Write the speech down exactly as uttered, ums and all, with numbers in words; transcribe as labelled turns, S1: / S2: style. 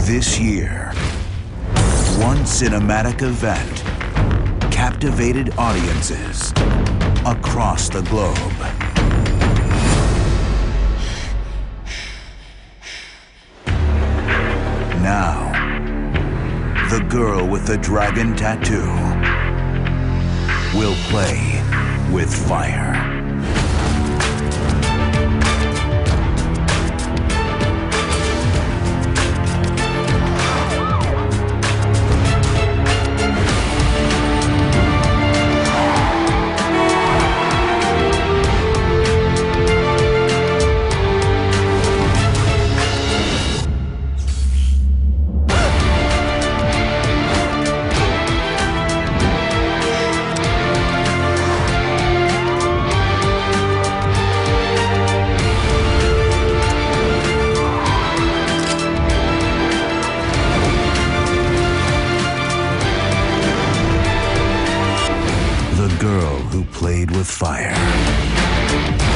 S1: This year, one cinematic event captivated audiences across the globe. Now, the girl with the dragon tattoo will play with fire. The girl who played with fire.